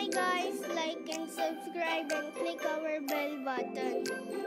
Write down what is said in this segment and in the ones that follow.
guys, like and subscribe and click our bell button.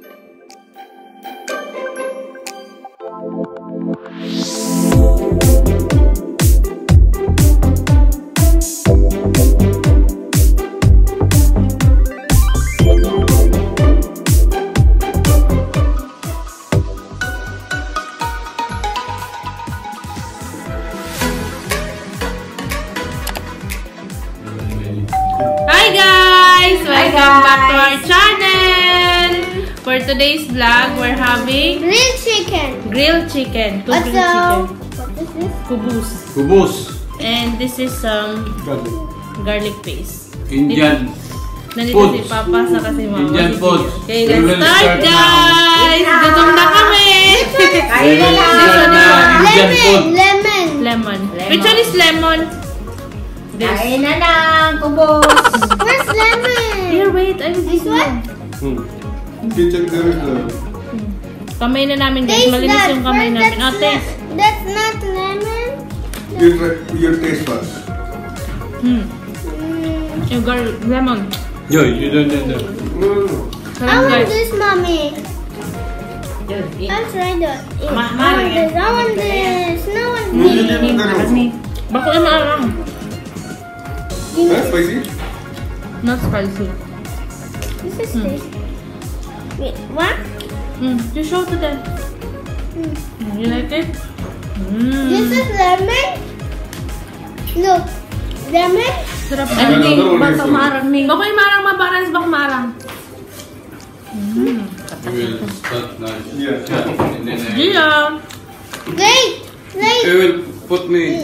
Hi guys! Welcome back to our channel! For today's vlog, we're having Grilled chicken. grilled chicken. What is this? Kubus. Kubus. And this is garlic paste. Indian Nandito food. si Papa sa kasi mama. Indian food. Okay, We let's will start guys! Gutom na kami! We will start na Indian food. Lemon. Which one is lemon? Kain na ng kubos. Where's lemon? Here, wait. I will This give one? you. Kitchen there. Kamay na namin guys. Taste Malinis that. yung kamay First, namin. Oh, taste. That's not lemon. You taste first. Yung garlic. Lemon. Yo, you don't know. I want this, mommy. Yun, I'll try that. I Mahal want this. I want this. No one needs. Bako yung maarang. That's spicy. Not spicy. This is tasty. Wait, what? You show to them. You like it? This is lemon. Look, lemon. Sarap. Another one Bako is maarang ni. Bako yung maarang mabaras. Bako maarang. We will start now. Yeah. And then Gio. Wait, wait. I will put me.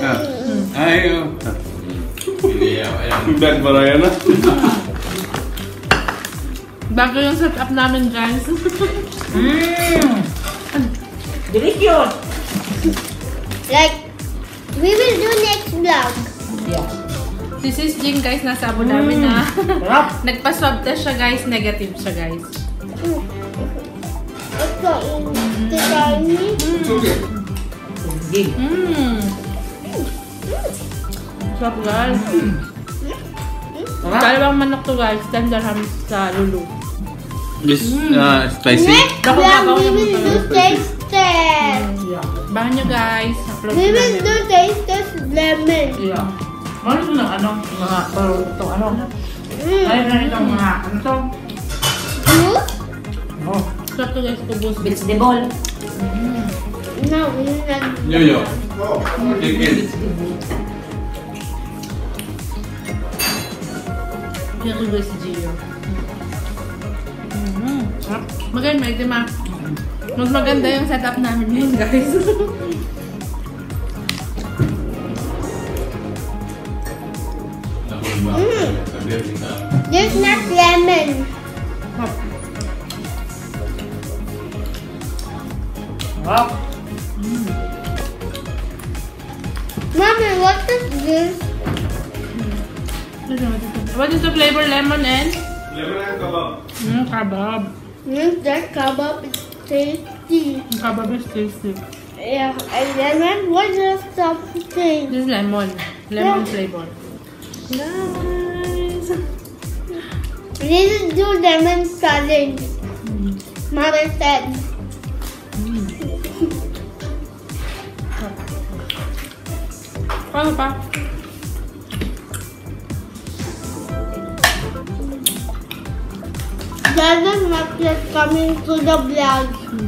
Dan Marayana. Bago yung setup namin guys. delicious. Like, we will do next vlog. Yeah. Si Sis Jing guys, nasa Abu Dhabi na. Sarap. Nagpa-swab test siya guys. Negative siya guys. Ito, ito tiny. It's okay. Gig. Sarap guys. Dalawang manok to guys. Tender ham sa Lulu. This spicy. Next vlog, we will do taste test. Yeah. Bahan nyo guys. Upload We ko will namin. do taste test lemon. Yeah. Ano ito ng ano? Mga ito ano? Ay na itong mga ano to? Juice? Oh. Sarap to guys. Kubus. Vegetable. No, we will not. Yo. Chicken. Yan ko guys si Gio. Sarap. Maganda, di ba? Mas maganda yung setup namin yun guys. There's not lemon. Sarap. Mommy, what is this? What is the flavor? Lemon and? Lemon and kebab. Kebab. That kebab is tasty. Kebab is tasty. Yeah, and lemon, what is something? This is lemon. Lemon Yeah. flavor. Guys. We need to do lemon challenge. Mother said. Ano pa? Dad is not yet coming to the vlog.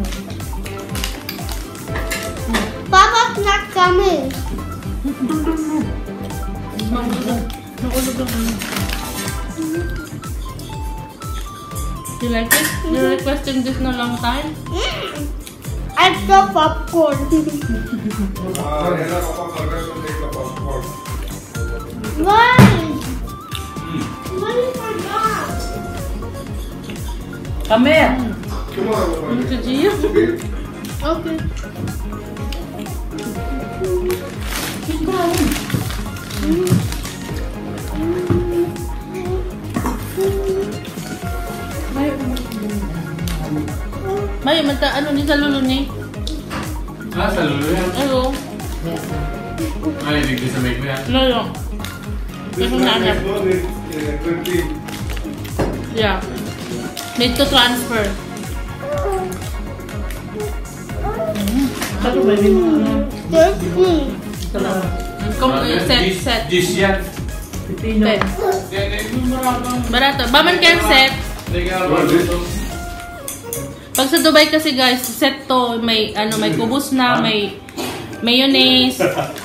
Papa's not coming. Nakulog ang ano. You like it? You're requesting this na long time? I saw popcorn. Why? What is my God? Come here. Si Gio? Okay. May, ano ni sa Lulu ni? Ah, sa Lulu yan? Ano? Ay, hindi sa make mo yan? Lulu. Ito na anak. Yeah. Need to transfer. Satu ba yun? Set. Dish yan. Pipino. Okay. Barato. Baman kayo set. Pag sa Dubai kasi guys, set to, may ano, may kubos na, may mayonnaise.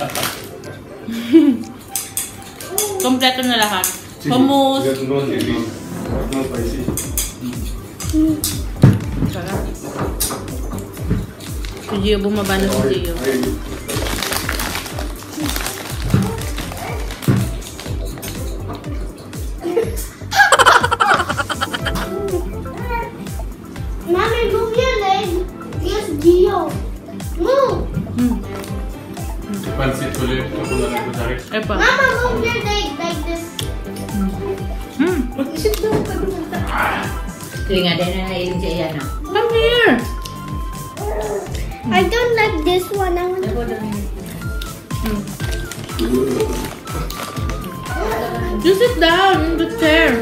Kompleto na lahat. Hummus. Sarap. Si Gio, bumaba na si Gio. Mommy, move your leg. Yes, Gio. Move. Pansit ulit. Ako na lang ito Epa. Mama, move your leg like this. Kaya nga din na nailing siya yan. Come here. I don't like this one. I want You sit down in the chair.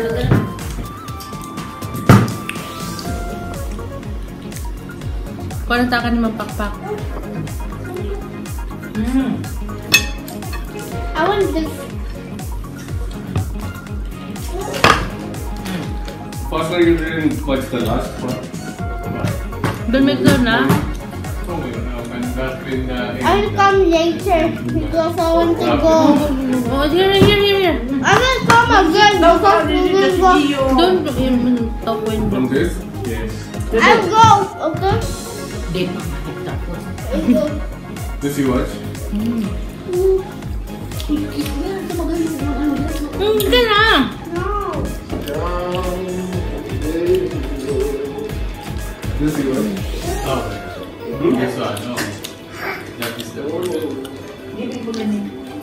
Parang taka ni mapakpak. I want this. First one you didn't watch the last one. Don't make good na. I'll come later because I want to go. Oh, here. I will come again because we will go. Don't talk when. From this? Yes. I'll go, okay? Di pa makitapos. I'll go. This you watch? Ka na. No. This you watch? Oh. This one, no. That is the one. Di ko ganun.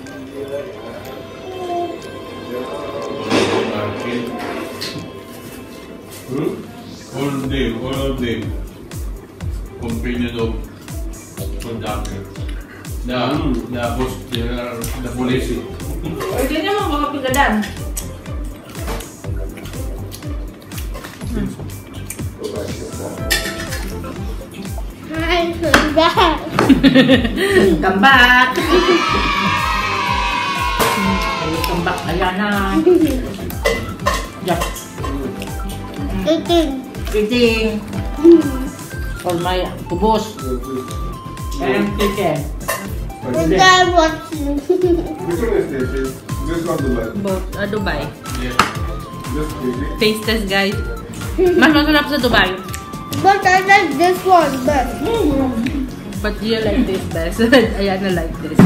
All of them. Companion of conductor. The host, the police. Pwede naman mga pigadan. Hi, come back. Come back! Come back, ayan na. Yup. Eating. Eating. For my kubos. And chicken. And I'm watching. Which one is this? This one Dubai. Both, Dubai. Yes. This basic. Taste test guys. Mas masarap sa Dubai. But I like this one best. But you like this best. Ayan na like this.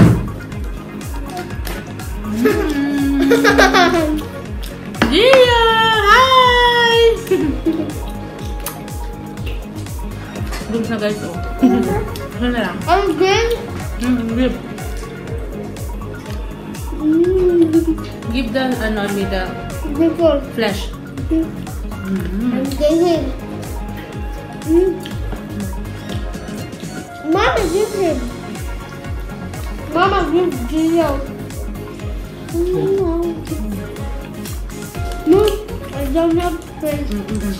Gia! Hi! Good na guys, oh. Ano na lang? I'm good. Give. Give the, ano, me the This one. flesh. I'm getting. Mama, give him. Mama, give Gio. No, I don't have space.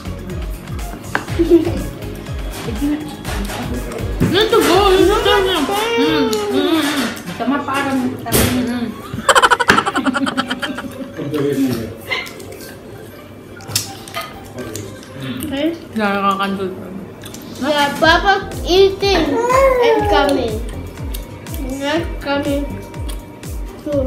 No to go, no to go. Tama parang Okay. Nakakandol. Yeah, Papa's eating and coming. Not coming too.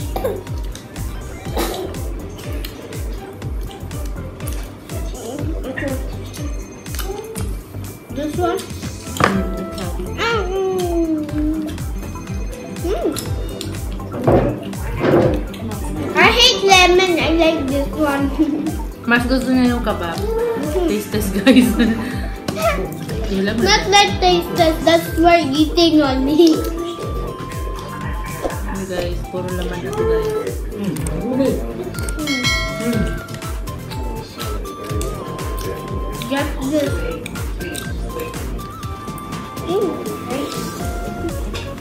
This one? I hate lemon. I like this one. Mas gusto niya yung kebab. Taste test guys. Yung laman. Not like taste test. That's why eating only. Ano guys, puro laman na to guys. Get this.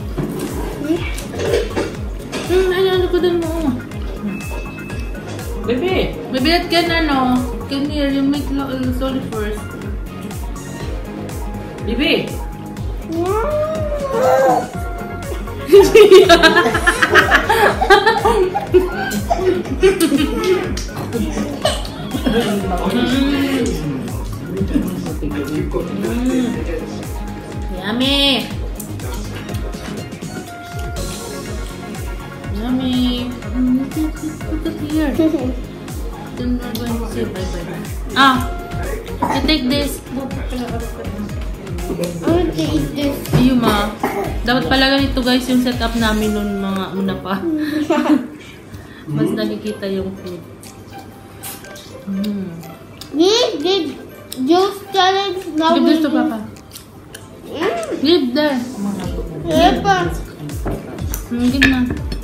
Ano ko din mo. Baby. Maybe that can can hear you make slowly first. Baby. Yummy. Yummy. Look at here. Then we're going to say bye. You take this. I want to eat this. Ayun ma. Dapat pala ganito guys yung setup namin noon mga una pa. Mas nakikita yung food. Give juice challenge now. Give this to Papa. Give there. Papa. Give na.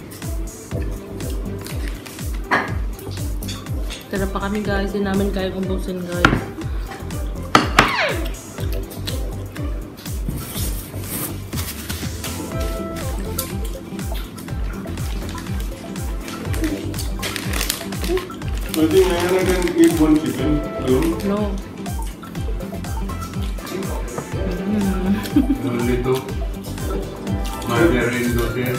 Tara pa kami guys. Hindi namin kaya umbusin guys. I think I can eat one chicken. No. Only two. Mother and daughter.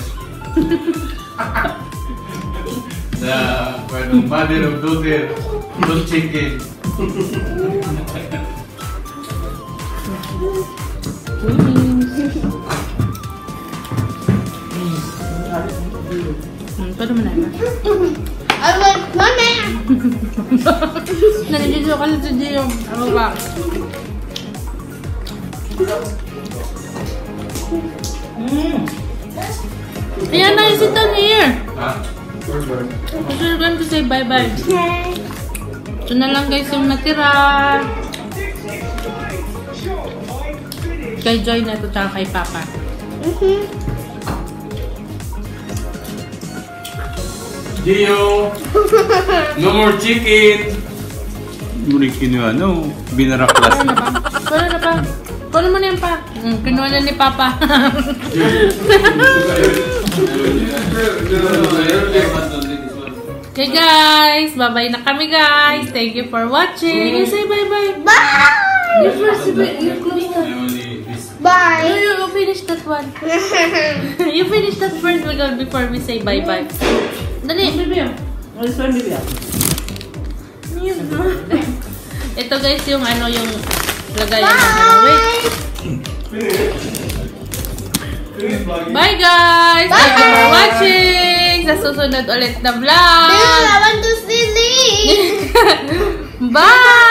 The mother of daughter, no chicken. Paano mo na? I want mama. Nandiyo ka sa Gio. Ano ba? Ayan na, sit down here. So you're going to say bye-bye. Ito na lang guys yung natira. Kay Joy na ito, tsaka kay Papa. Gio, no more chicken. Burikin yung binaraklas. Paano na pa? Paano mo na yan pa? Kinuha na ni Papa. Okay guys, bye-bye na kami guys. Thank you for watching. You say bye-bye. Bye. You first, you close that. Bye. You finish that one. You finish that first before we say bye-bye. Dali. Baby. This one, baby. Ito guys yung yung lagayan namin. Wait. Bye guys! Bye! Thank you for watching! Sa susunod ulit na vlog! I want to sleep. Bye!